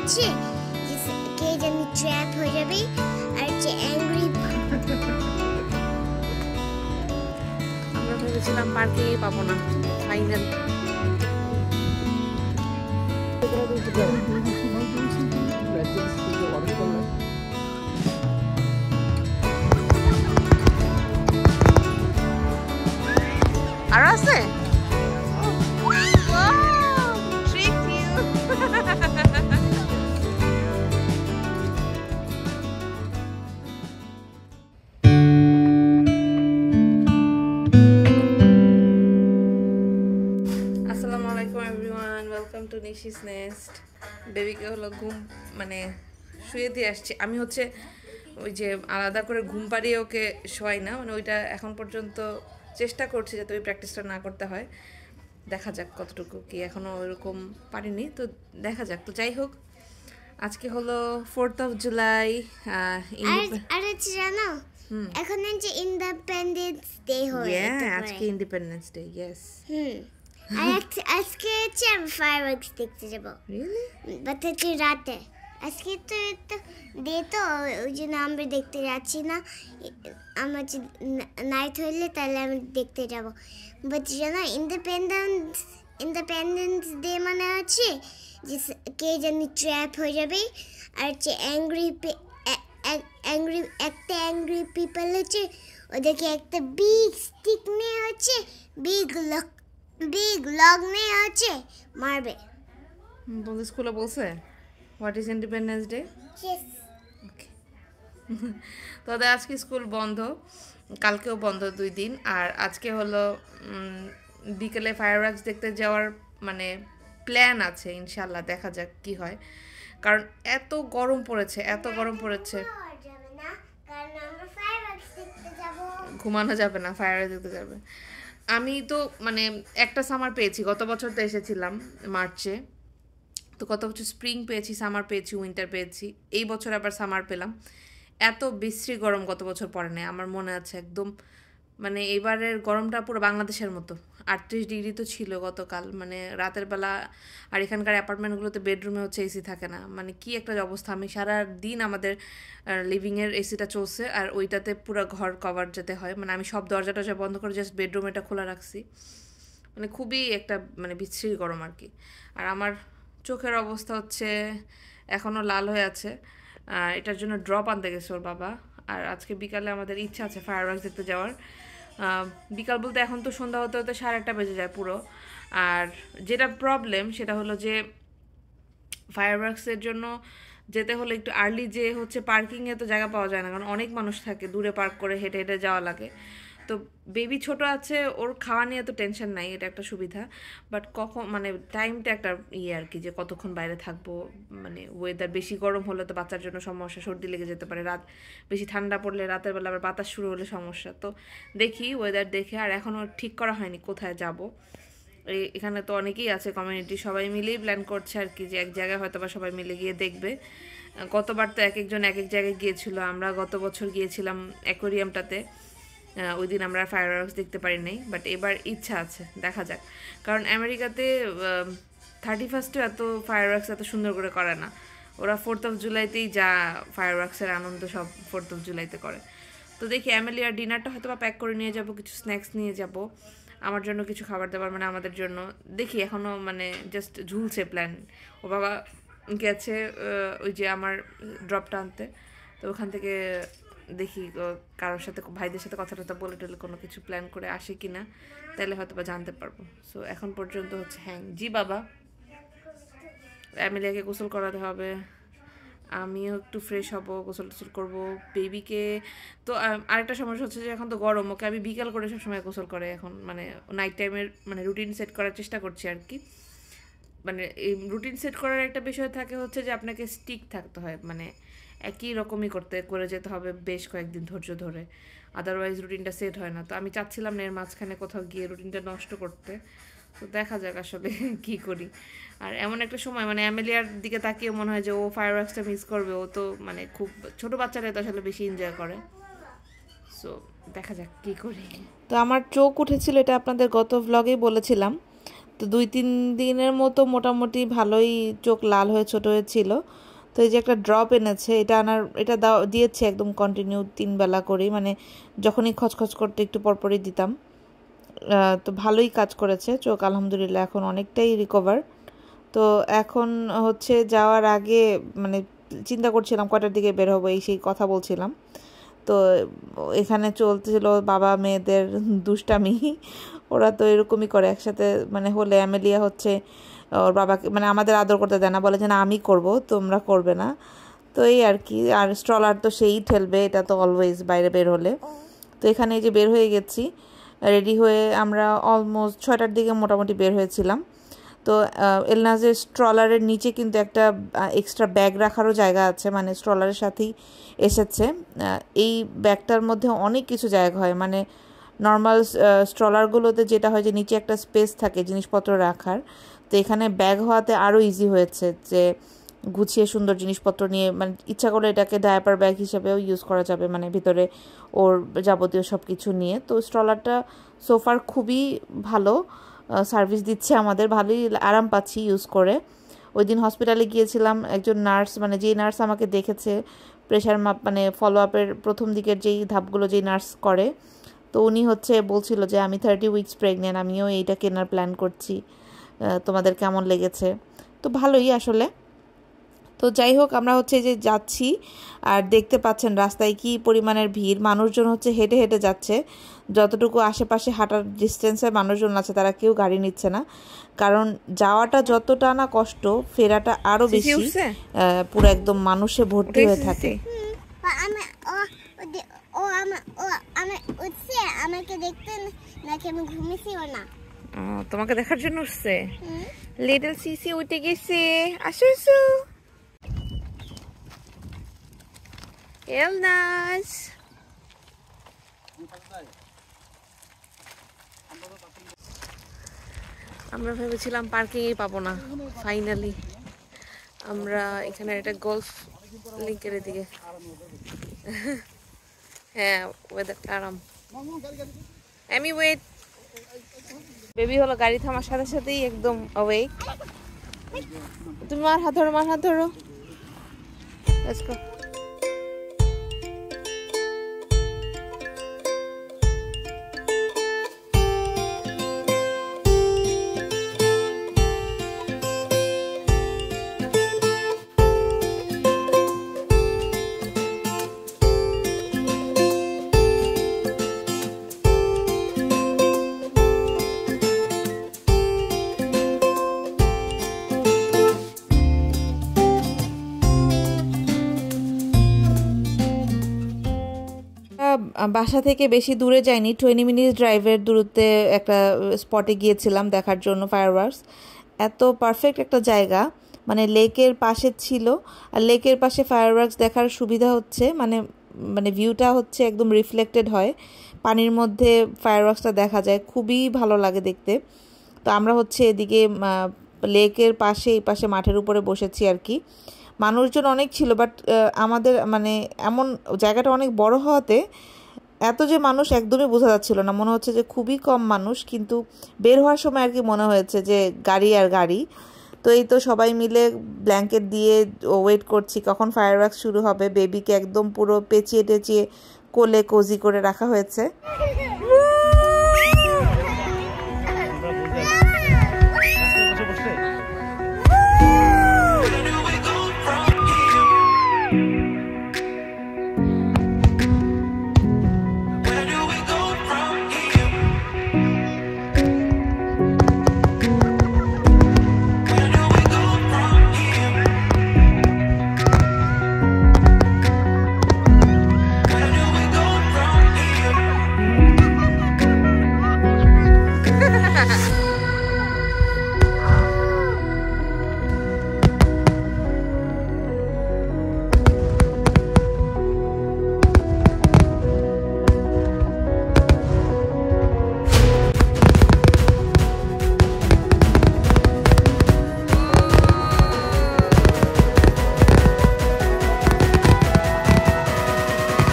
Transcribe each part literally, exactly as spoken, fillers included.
আছে কে জানি ট্র্যাপ হয়ে যাবে আর যে অ্যাংরি আমরা ভেবেছিলাম পার্কে পাবো না ফাইনাল আর আছে টু নিশিস নেস্ট বেবিকে হলো ঘুম মানে শুয়ে দিয়ে আসছি আমি হচ্ছে ওই যে আলাদা করে ঘুম পাড়িয়ে ওকে শোয়াই না মানে ওইটা এখন পর্যন্ত চেষ্টা করছি যাতে ওই প্র্যাকটিসটা না করতে হয় দেখা যাক কতটুকু কি এখনও ওইরকম পারিনি তো দেখা যাক তো যাই হোক আজকে হলো ফোর্থ অফ জুলাই আর জানো এখন যে ইন্ডিপেন্ডেন্স ডে হয় আজকে ইন্ডিপেন্ডেন্স ডে ইয়েস হুম আজকে আমি ফায়ারওয়ার্কস দেখতে যাবো বাট হচ্ছে রাতে আজকে তো ডে তো ওই জন্য আমরা দেখতে যাচ্ছি না আমার নাইট হইলে তাহলে আমি দেখতে যাবো বাট জানো ইন্ডিপেন্ডেন্স ইন্ডিপেন্ডেন্স ডে মানে আছে যে কে জানি ট্র্যাপ হয়ে যাবে আর যে অ্যাংরি অ্যাংরি একটা অ্যাংরি পিপল আছে ওদেরকে একটা বিগ স্টিক নিয়ে হচ্ছে বিগ লক বিগ লগ নিয়ে আছে মারবে তোমাদের স্কুলে বলছে what is independence day yes okay তোদের আজকে স্কুল বন্ধ কালকেও বন্ধ দুই দিন আর আজকে হলো বিকেলে ফায়ারওয়ার্কস দেখতে যাওয়ার মানে প্ল্যান আছে ইনশাল্লাহ দেখা যাক কি হয় কারণ এত গরম পড়েছে এত গরম পড়েছে ঘুমানো যাবে না ফায়ারওয়ার্কস দেখতে যাবে আমি তো মানে একটা সামার পেয়েছি গত বছর তো এসেছিলাম মার্চে তো গত বছর স্প্রিং পেয়েছি সামার পেয়েছি উইন্টার পেয়েছি এই বছর আবার সামার পেলাম এত বিশ্রী গরম গত বছর পড়ে নেই আমার মনে আছে একদম মানে এবারের গরমটা পুরো বাংলাদেশের মতো আটত্রিশ ডিগ্রি তো ছিল গতকাল মানে রাতের বেলা আর এখানকার অ্যাপার্টমেন্টগুলোতে বেডরুমে হচ্ছে এসি থাকে না মানে কি একটা অবস্থা আমি সারা দিন আমাদের লিভিংয়ের এসিটা চলছে আর ওইটাতে পুরো ঘর কভার যেতে হয় মানে আমি সব দরজা টরজা বন্ধ করে জাস্ট বেডরুম এটা খোলা রাখছি মানে খুবই একটা মানে বিশ্রী গরম আর কি আর আমার চোখের অবস্থা হচ্ছে এখনও লাল হয়ে আছে এটার জন্য ড্রপ আনতে গেছে ওর বাবা আর আজকে বিকালে আমাদের ইচ্ছা আছে ফায়ারওয়ার্কস দেখতে যাওয়ার বিকাল বলতে এখন তো সন্ধ্যা হতে হতে সাড়ে আটটা বেজে যায় পুরো আর যেটা প্রবলেম সেটা হলো যে ফায়ারওয়ার্কসের জন্য যেতে হলে একটু আর্লি যে হচ্ছে পার্কিংয়ে তো জায়গা পাওয়া যায় না কারণ অনেক মানুষ থাকে দূরে পার্ক করে হেঁটে হেঁটে যাওয়া লাগে তো বেবি ছোট আছে ওর খাওয়া নিয়ে তো টেনশন নাই এটা একটা সুবিধা বাট কখন মানে টাইমটা একটা ইয়ে আর কি যে কতক্ষণ বাইরে থাকবো মানে ওয়েদার বেশি গরম হলে তো বাচ্চার জন্য সমস্যা সর্দি লেগে যেতে পারে রাত বেশি ঠান্ডা পড়লে রাতের বেলা আবার বাতাস শুরু হলে সমস্যা তো দেখি ওয়েদার দেখে আর এখনও ঠিক করা হয়নি কোথায় যাব এই এখানে তো অনেকেই আছে কমিউনিটি সবাই মিলেই প্ল্যান করছে আর কি যে এক জায়গায় হয়তো বা সবাই মিলে গিয়ে দেখবে গতবার তো এক একজন এক এক জায়গায় গিয়েছিল আমরা গত বছর গিয়েছিলাম অ্যাকোয়ারিয়ামটাতে ওই দিন আমরা ফায়ারওয়ার্কস দেখতে পারি নাই বাট এবার ইচ্ছা আছে দেখা যাক কারণ আমেরিকাতে থার্টি ফার্স্টে এত ফায়ারওয়ার্কস এত সুন্দর করে করে না ওরা ফোর্থ অফ জুলাইতেই যা ফায়ারওয়ার্কসের আনন্দ সব ফোর্থ অফ জুলাইতে করে তো দেখি অ্যামেলিয়ার ডিনারটা হয়তো বা প্যাক করে নিয়ে যাব কিছু স্ন্যাক্স নিয়ে যাব আমার জন্য কিছু খাবার দাবার মানে আমাদের জন্য দেখি এখনও মানে জাস্ট ঝুলছে প্ল্যান ও বাবা গেছে ওই যে আমার ড্রপটা আনতে তো ওখান থেকে দেখি কারোর সাথে ভাইদের সাথে কথা টথা বলে টলে কোনো কিছু প্ল্যান করে আসে কি না তাহলে হয়তো বা জানতে পারবো সো এখন পর্যন্ত হচ্ছে হ্যাঁ জি বাবা অ্যামেলিয়াকে গোসল করাতে হবে আমিও একটু ফ্রেশ হব গোসল টোসল করবো বেবিকে তো আরেকটা সমস্যা হচ্ছে যে এখন তো গরম ওকে আমি বিকাল করে সবসময় গোসল করে এখন মানে নাইট টাইমের মানে রুটিন সেট করার চেষ্টা করছি আর কি মানে এই রুটিন সেট করার একটা বিষয় থাকে হচ্ছে যে আপনাকে স্টিক থাকতে হয় মানে একই রকমই করতে করে যেতে হবে বেশ কয়েকদিন ধৈর্য ধরে আদারওয়াইজ রুটিনটা সেট হয় না তো আমি চাচ্ছিলাম না এর মাঝখানে কোথাও গিয়ে রুটিনটা নষ্ট করতে তো দেখা যাক আসলে কি করি আর এমন একটা সময় মানে অ্যামেলিয়ার দিকে তাকিয়ে মনে হয় যে ও ফায়ারওয়ার্কসটা মিস করবে ও তো মানে খুব ছোট বাচ্চারা তো আসলে বেশি এনজয় করে সো দেখা যাক কি করি তো আমার চোখ উঠেছিল এটা আপনাদের গত ভ্লগেই বলেছিলাম তো দুই তিন দিনের মতো মোটামুটি ভালোই চোখ লাল হয়ে ছোট হয়েছিল। তো এই যে একটা ড্রপ এনেছে, এটা আনার এটা দাও দিয়েছে একদম কন্টিনিউ তিন বেলা করেই, মানে যখনই খচখচ করতে একটু পরপরই দিতাম। তো ভালোই কাজ করেছে চোখ, আলহামদুলিল্লাহ এখন অনেকটাই রিকভার। তো এখন হচ্ছে যাওয়ার আগে মানে চিন্তা করছিলাম কয়টার দিকে বের হবো, এই সেই কথা বলছিলাম। তো এখানে চলতেছিল বাবা মেয়েদের দুষ্টামি, ওরা তো এরকমই করে একসাথে মানে হলে। অ্যামেলিয়া হচ্ছে ওর বাবাকে মানে আমাদের আদর করতে দেয় না, বলে যে না আমি করব, তোমরা করবে না। তো এই আর কি। আর স্ট্রলার তো সেই ঠেলবে, এটা তো অলওয়েজ বাইরে বের হলে। তো এখানে এই যে বের হয়ে গেছি রেডি হয়ে, আমরা অলমোস্ট ছয়টার দিকে মোটামুটি বের হয়েছিলাম। তো এলনাজের স্ট্রলারের নিচে কিন্তু একটা এক্সট্রা ব্যাগ রাখারও জায়গা আছে, মানে স্ট্রলারের সাথেই এসেছে। এই ব্যাগটার মধ্যে অনেক কিছু জায়গা হয়, মানে নর্মাল স্ট্রলারগুলোতে যেটা হয় যে নিচে একটা স্পেস থাকে জিনিসপত্র রাখার, তো এখানে ব্যাগ হওয়াতে আরও ইজি হয়েছে যে গুছিয়ে সুন্দর জিনিসপত্র নিয়ে, মানে ইচ্ছা করলে এটাকে ডায়াপার ব্যাগ হিসেবেও ইউজ করা যাবে, মানে ভিতরে ওর যাবতীয় সব কিছু নিয়ে। তো স্ট্রলারটা সোফার খুবই ভালো সার্ভিস দিচ্ছে আমাদের, ভালোই আরাম পাচ্ছি ইউজ করে। ওই দিন হসপিটালে গিয়েছিলাম, একজন নার্স মানে যেই নার্স আমাকে দেখেছে প্রেশার মাপ মানে ফলো আপের প্রথম দিকের যেই ধাপগুলো যেই নার্স করে, তো উনি হচ্ছে বলছিল যে আমি থার্টি উইকস প্রেগনেন্ট, আমিও এইটা কেনার প্ল্যান করছি, তোমাদের কেমন লেগেছে। তো ভালোই আসলে। তো যাই হোক, আমরা হচ্ছে যে যাচ্ছি আর দেখতে পাচ্ছেন রাস্তায় কি পরিমাণের ভিড়, মানুষজন হচ্ছে হেঁটে হেঁটে যাচ্ছে। যতটুকু আশেপাশে হাঁটার ডিস্টেন্সের মানুষজন আছে তারা কেউ গাড়ি নিচ্ছে না, কারণ যাওয়াটা যতটা না কষ্ট, ফেরাটা আরো বেশি, পুরো একদম মানুষে ভর্তি হয়ে থাকে। আমাকে দেখতে নাকি আমি ঘুমিয়েছিও না, তোমাকে দেখার জন্য উঠছে। লিটল সিসি উঠে গেছে, আসো আসো এলনাজ। আমরা ভেবেছিলাম পার্কিংই পাবো না, ফাইনালি আমরা এখানে একটা গলফ লিঙ্কের দিকে। হ্যাঁ ওয়েদারটা আরাম। আমি ওয়েট বেবি হলো গাড়ি থামার সাথে সাথেই একদম অওয়েক। তুমি মার হাত ধরো, মার হাত ধরো, লেটস গো। বাসা থেকে বেশি দূরে যাইনি, টোয়েন্টি মিনিট ড্রাইভের দূরত্বে একটা স্পটে গিয়েছিলাম দেখার জন্য ফায়ারওয়ার্কস। এত পারফেক্ট একটা জায়গা, মানে লেকের পাশে ছিল, আর লেকের পাশে ফায়ারওয়ার্কস দেখার সুবিধা হচ্ছে মানে মানে ভিউটা হচ্ছে একদম রিফ্লেক্টেড হয়, পানির মধ্যে ফায়ারওয়ার্কসটা দেখা যায়, খুবই ভালো লাগে দেখতে। তো আমরা হচ্ছে এদিকে লেকের পাশে এই পাশে মাঠের উপরে বসেছি আর কি। মানুষজন অনেক ছিল, বাট আমাদের মানে এমন জায়গাটা অনেক বড় হওয়াতে এত যে মানুষ একদমই বোঝা যাচ্ছিল না, মনে হচ্ছে যে খুবই কম মানুষ, কিন্তু বের হওয়ার সময় আর কি মনে হয়েছে যে গাড়ি আর গাড়ি। তো এই তো সবাই মিলে ব্ল্যাঙ্কেট দিয়ে ওয়েট করছি কখন ফায়ারওয়ার্কস শুরু হবে। বেবিকে একদম পুরো পেঁচিয়ে টেঁচিয়ে কোলে কোজি করে রাখা হয়েছে।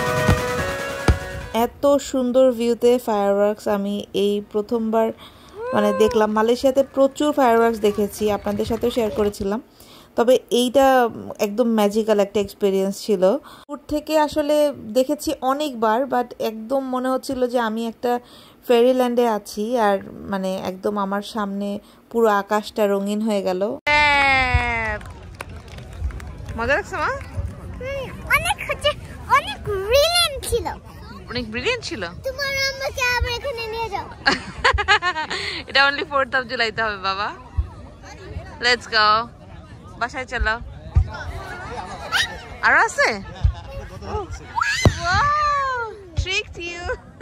এত সুন্দর ভিউতে ফায়ারওয়ার্কস আমি এই প্রথমবার মানে দেখলাম। মালয়েশিয়াতে প্রচুর ফায়ারওয়ার্কস দেখেছি, আপনাদের সাথেও শেয়ার করেছিলাম, তবে এইটা একদম ম্যাজিক্যাল একটা এক্সপিরিয়েন্স ছিল। দূর থেকে আসলে দেখেছি অনেকবার, বাট একদম মনে হচ্ছিল যে আমি একটা ফেরিল্যান্ডে আছি, আর মানে একদম আমার সামনে পুরো আকাশটা রঙিন হয়ে গেল। মজা লাগছে মা? অনেক হচ্ছে অনেক ব্রিলিয়েন্ট ছিল, অনেক ব্রিলিয়েন্ট ছিল। তোমার আমাকে আবার এখানে নিয়ে যাও। এটা অনলি ফোর্থ অফ জুলাইতে হবে বাবা। লেটস গো, বাসায় চলো। আর আছে ট্রিকড ইউ।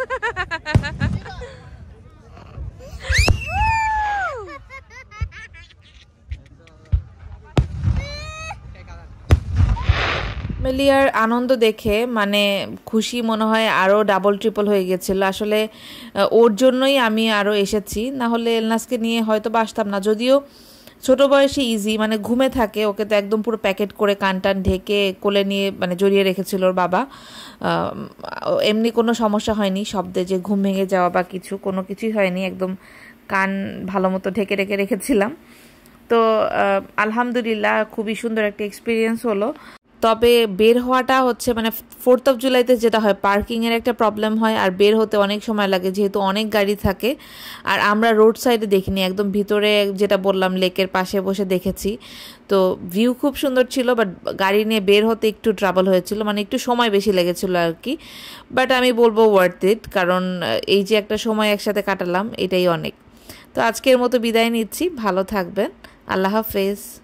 মেলিয়ার আনন্দ দেখে মানে খুশি মনে হয় আরও ডাবল ট্রিপল হয়ে গেছিল। আসলে ওর জন্যই আমি আরও এসেছি, না হলে এলনাসকে নিয়ে হয়তো বাসতাম না। যদিও ছোটো বয়সে ইজি, মানে ঘুমে থাকে, ওকে তো একদম পুরো প্যাকেট করে কান টান ঢেকে কোলে নিয়ে মানে জড়িয়ে রেখেছিল ওর বাবা। এমনি কোনো সমস্যা হয়নি, শব্দে যে ঘুম ভেঙে যাওয়া বা কিছু, কোনো কিছুই হয়নি। একদম কান ভালো মতো ঢেকে ঢেকে রেখেছিলাম। তো আলহামদুলিল্লাহ খুবই সুন্দর একটা এক্সপিরিয়েন্স হলো। তবে বের হওয়াটা হচ্ছে মানে ফোর্থ অফ জুলাইতে যেটা হয়, পার্কিংয়ের একটা প্রবলেম হয়, আর বের হতে অনেক সময় লাগে যেহেতু অনেক গাড়ি থাকে। আর আমরা রোড সাইডে দেখিনি, একদম ভিতরে যেটা বললাম লেকের পাশে বসে দেখেছি। তো ভিউ খুব সুন্দর ছিল, বাট গাড়ি নিয়ে বের হতে একটু ট্রাবল হয়েছিল, মানে একটু সময় বেশি লেগেছিলো আর কি। বাট আমি বলবো ওয়ার্থ ইট, কারণ এই যে একটা সময় একসাথে কাটালাম এটাই অনেক। তো আজকের মতো বিদায় নিচ্ছি, ভালো থাকবেন, আল্লাহ হাফেজ।